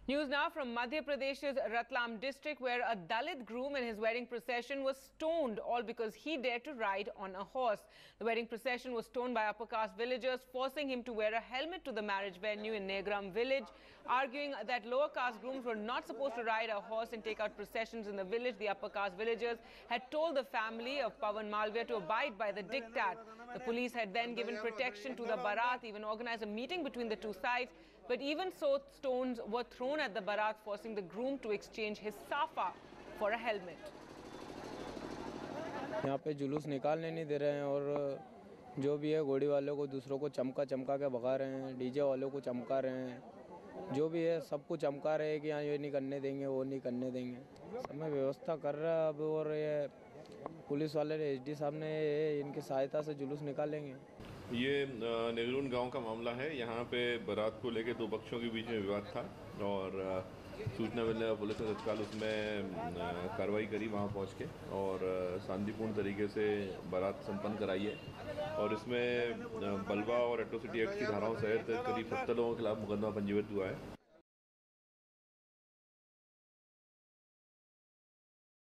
News now from Madhya Pradesh's Ratlam district, where a Dalit groom in his wedding procession was stoned, all because he dared to ride on a horse. The wedding procession was stoned by upper caste villagers, forcing him to wear a helmet to the marriage venue in Negram village, arguing that lower caste grooms were not supposed to ride a horse and take out processions in the village. The upper caste villagers had told the family of Pawan Malviya to abide by the diktat. The police had then given protection to the Bharat, even organized a meeting between the two sides. But even so, stones were thrown at the Bharat, forcing the groom to exchange his safa for a helmet. यहाँ पे जुलूस निकालने नहीं दे रहे हैं और जो भी है घोड़ी वालों को दूसरों को चमका के भगा रहे हैं, डीजे वालों को चमका रहे हैं, जो भी है सबको चमका रहे हैं कि यहाँ ये नहीं करने देंगे, वो नहीं करने देंगे। सब में व्यवस्था कर रहा है अब, और ये पुलिस वाले एसडी साहब ने इनकी सहायता से जुलूस निकालेंगे। ये नेगरून गांव का मामला है। यहाँ पे बारात को लेकर दो पक्षों के बीच में विवाद था और सूचना मिलने पर पुलिस ने तत्काल उसमें कार्रवाई करी वहाँ पहुँच के और शांतिपूर्ण तरीके से बारात संपन्न कराई है। और इसमें बलवा और एट्रोसिटी एक्ट की धाराओं सहित करीब 70 लोगों के खिलाफ मुकदमा पंजीबद्ध हुआ है।